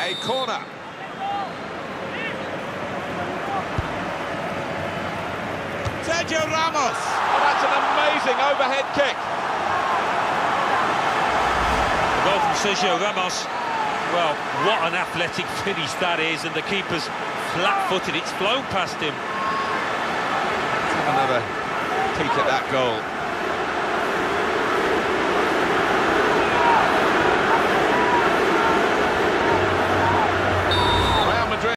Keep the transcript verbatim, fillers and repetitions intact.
a corner. Sergio Ramos. Oh, that's an amazing overhead kick. The goal from Sergio Ramos. Well, what an athletic finish that is, and the keeper's flat-footed. It's flown past him. Let's have another peek at that goal.